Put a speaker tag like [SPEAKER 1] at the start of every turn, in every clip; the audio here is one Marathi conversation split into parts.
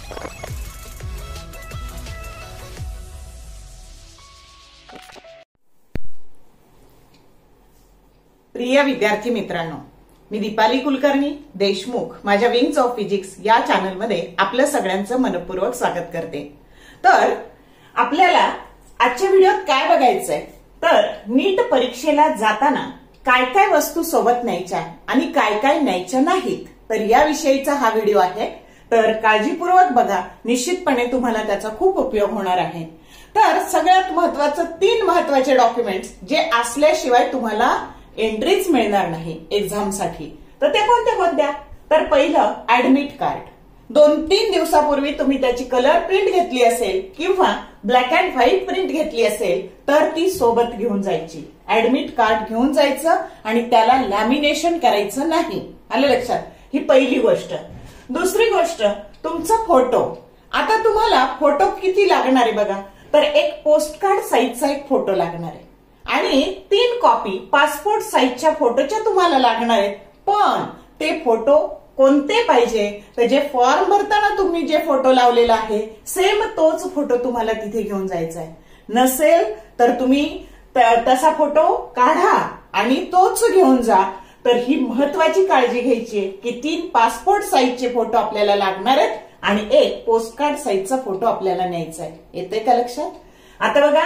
[SPEAKER 1] प्रिय विद्यार्थी मित्रांनो, मी दीपाली कुलकर्णी देशमुख माझ्या विंग्स ऑफ फिजिक्स या चॅनलमध्ये आपलं सगळ्यांचं मनपूर्वक स्वागत करते। तर आपल्याला आजच्या व्हिडिओत काय बघायचंय तर नीट परीक्षेला जाताना काय काय वस्तू सोबत न्यायच्या आणि काय काय न्यायच्या नाहीत, तर या विषयीचा हा व्हिडिओ आहे। तर काळजीपूर्वक बघा, निश्चितपणे तुम्हाला त्याचा खूप उपयोग होणार आहे। तर सगळ्यात महत्त्वाचं 3 महत्त्वाचे डॉक्युमेंट्स जे असल्याशिवाय तुम्हाला एंट्रीच मिळणार नाही एक्झाम साठी, तर ते कोणत्या? तर पहिलं ऍडमिट कार्ड। 2-3 दिवसापूर्वी तुम्ही त्याची कलर प्रिंट घेतली असेल किंवा ब्लॅक अँड व्हाईट प्रिंट घेतली असेल तर ती सोबत घेऊन जायची। ऍडमिट कार्ड घेऊन जायचं आणि त्याला लॅमिनेशन करायचं नाही, आलं लक्षात? ही पहिली गोष्ट। दुसरी गोष्ट तुमचा फोटो। आता तुम्हाला फोटो किती लागणार आहे बघा, तर एक पोस्ट कार्ड साईजचा एक फोटो लागणार आहे आणि 3 कॉपी पासपोर्ट साईजच्या फोटोच्या तुम्हाला लागणार आहेत। पण ते फोटो कोणते पाहिजे, तर जे फॉर्म भरताना तुम्ही जे फोटो लावलेला आहे सेम तोच फोटो तुम्हाला तिथे घेऊन जायचा आहे। नसेल तर तुम्ही तसा फोटो काढा आणि तोच घेऊन जा। तर ही महत्वाची काळजी घ्यायची आहे की 3 पासपोर्ट साईजचे फोटो आपल्याला लागणार आहेत आणि एक पोस्ट कार्ड साईजचा फोटो आपल्याला न्यायचा आहे। येते का लक्षात? आता बघा,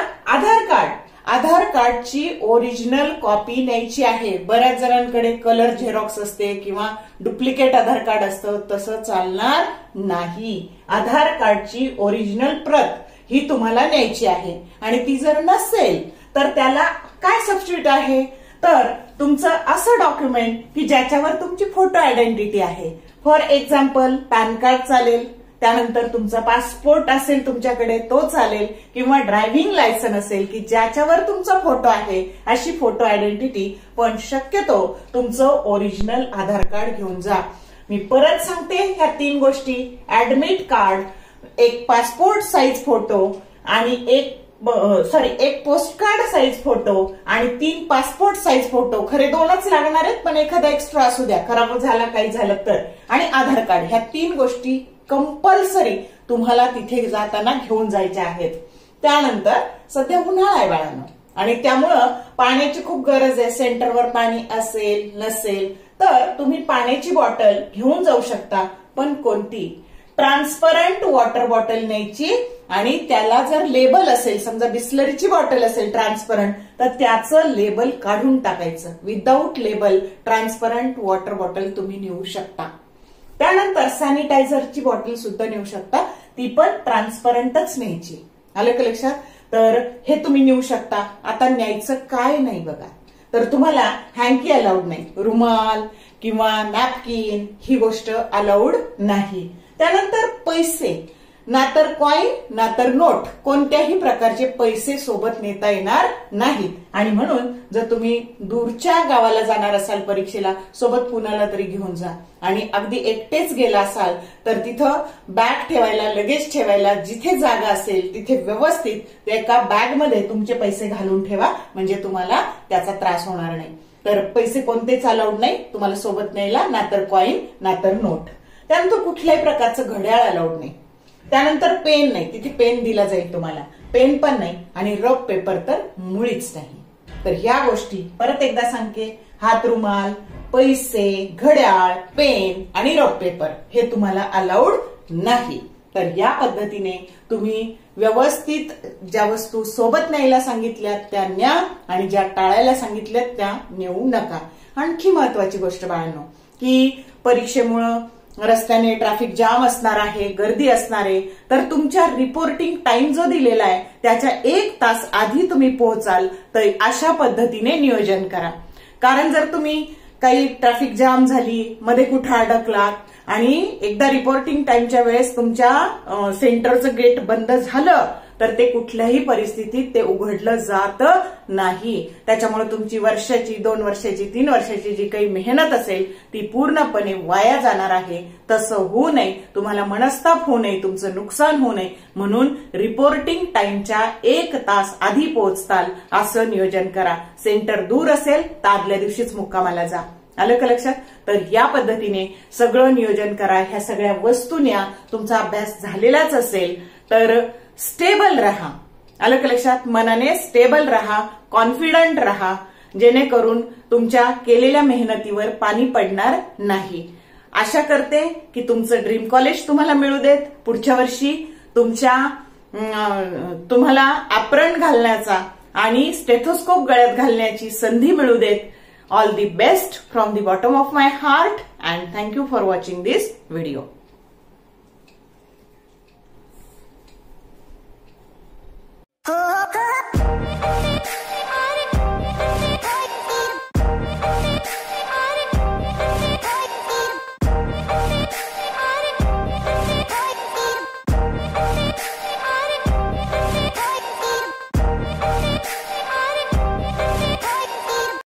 [SPEAKER 1] आधार कार्डची ओरिजिनल कॉपी न्यायची आहे। बऱ्याच जणांकडे कलर झेरॉक्स असते किंवा डुप्लिकेट आधार कार्ड असतं, तसं चालणार नाही। आधार कार्डची ओरिजिनल प्रत ही तुम्हाला न्यायची आहे आणि ती जर नसेल तर त्याला काय सबस्टिट्यूट आहे, तर तुमचं असं डॉक्युमेंट की ज्याच्यावर तुमची फोटो आयडेंटिटी आहे। फॉर एक्झाम्पल पॅन कार्ड चालेल, त्यानंतर तुमचा पासपोर्ट असेल तुमच्याकडे तो चालेल, किंवा ड्रायव्हिंग लायसन असेल की ज्याच्यावर तुमचा फोटो आहे अशी फोटो आयडेंटिटी। पण शक्यतो तुमचं ओरिजिनल आधार कार्ड घेऊन जा। मी परत सांगते ह्या 3 गोष्टी, ऍडमिट कार्ड, एक पासपोर्ट साईज फोटो आणि एक पोस्ट कार्ड साईज फोटो आणि 3 पासपोर्ट साईज फोटो। खरे 2च लागणार आहेत, पण एखादा एक्स्ट्रा असू द्या, खराब झाला काही झालं तर, आणि आधार कार्ड। ह्या 3 गोष्टी कंपल्सरी तुम्हाला तिथे जाताना घेऊन जायच्या आहेत। त्यानंतर सध्या उन्हाळा आहे बाळांनो आणि त्यामुळं पाण्याची खूप गरज आहे। सेंटरवर पाणी असेल नसेल तर तुम्ही पाण्याची बॉटल घेऊन जाऊ शकता, पण कोणती? ट्रान्सपरंट वॉटर बॉटल न्यायची आणि त्याला जर लेबल असेल, समजा बिस्लरीची बॉटल असेल ट्रान्सपरंट, तर त्याचं लेबल काढून टाकायचं। Without label transparent water bottle तुम्ही नेऊ शकता। त्यानंतर सॅनिटायझरची बॉटल सुद्धा नेऊ शकता, ती पण ट्रान्सपरंटच न्यायची, आलं का लक्षात? तर हे तुम्ही नेऊ शकता। आता न्यायचं काय नाही बघा, तर तुम्हाला हँकी अलाउड नाही, रुमाल किंवा नॅपकिन ही गोष्ट अलाउड नाही। त्यानंतर पैसे, ना तर कॉइन ना तर नोट, कोणत्याही प्रकारचे पैसे सोबत नेता येणार नाहीत। आणि म्हणून जर तुम्ही दूरच्या गावाला जाणार असाल परीक्षेला, सोबत कुणाला तरी घेऊन जा। आणि अगदी एकटेच गेला असाल तर तिथं बॅग ठेवायला, लगेज ठेवायला जिथे जागा असेल तिथे व्यवस्थित एका बॅगमध्ये तुमचे पैसे घालून ठेवा, म्हणजे तुम्हाला त्याचा त्रास होणार नाही। तर पैसे कोणतेच अलाउड नाही तुम्हाला सोबत न्यायला, ना तर कॉइन ना तर नोट। त्यानंतर कुठल्याही प्रकारचं घड्याळ अलाउड नाही। त्यानंतर पेन नाही, तिथे पेन दिला जाईल तुम्हाला, पेन पण नाही, आणि रफ पेपर तर मुळीच नाही। तर ह्या गोष्टी परत एकदा सांगते, हात रुमाल, पैसे, घड्याळ, पेन आणि रफ पेपर हे तुम्हाला अलाउड नाही। तर या पद्धतीने तुम्ही व्यवस्थित ज्या वस्तू सोबत न्यायला सांगितल्यात त्या न्या आणि ज्या टाळायला सांगितल्यात त्या नेऊ नका। आणखी महत्वाची गोष्ट बाळांनो, की परीक्षेमुळे रस्त्याने ट्रॅफिक जाम असणार आहे, गर्दी असणार आहे, तर तुमच्या रिपोर्टिंग टाइम जो दिलेला आहे त्याच्या 1 तास आधी तुम्ही पोहोचाल, तर अशा पद्धतीने नियोजन करा। कारण जर तुम्ही काही ट्रॅफिक जाम झाली, मध्ये कुठे अडकलात आणि एकदा रिपोर्टिंग टाइमच्या वेळेस तुमच्या सेंटरचं गेट बंद झालं तर ते कुठल्याही परिस्थितीत ते उघडलं जात नाही। त्याच्यामुळे तुमची वर्षाची, 2 वर्षाची, 3 वर्षाची जी काही मेहनत असेल ती पूर्णपणे वाया जाणार आहे। तसं होऊ नये, तुम्हाला मनस्ताप होऊ नये, तुमचं नुकसान होऊ नये म्हणून रिपोर्टिंग टाइमच्या 1 तास आधी पोहोचताल असं नियोजन करा। सेंटर दूर असेल तर आदल्या दिवशीच मुक्कामाला जा। आलं का लक्षात? तर या पद्धतीने सगळं नियोजन करा. ह्या सगळ्या वस्तू न्या. तुमचा अभ्यास झालेलाच असेल तर स्टेबल राहा. आलं का लक्षात? मनाने स्टेबल राहा, कॉन्फिडंट राहा, जेणेकरून तुमच्या केलेल्या मेहनतीवर पाणी पडणार नाही. आशा करते की तुमचं ड्रीम कॉलेज तुम्हाला मिळू देत. पुढच्या वर्षी तुम्हाला ऍप्रन घालण्याचा आणि स्टेथोस्कोप गळ्यात घालण्याची संधी मिळू देत. All the best from the bottom of my heart and thank you for watching this video.
[SPEAKER 2] Oh